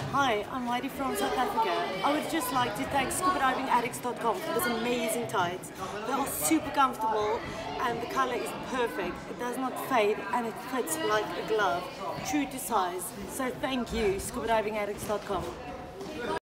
Hi, I'm Heidi from South Africa. I would just like to thank ScubaDivingAddicts.com for this amazing tights. They are super comfortable and the colour is perfect. It does not fade and it fits like a glove, true to size. So thank you, ScubaDivingAddicts.com.